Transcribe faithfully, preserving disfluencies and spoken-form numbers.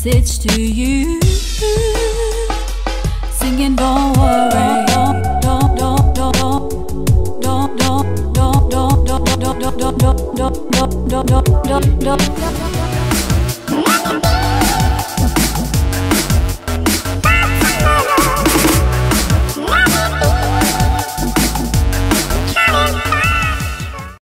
message to you, singing don't worry, don't don't don't don't don't don't don't don't don't don't don't don't don't don't don't don't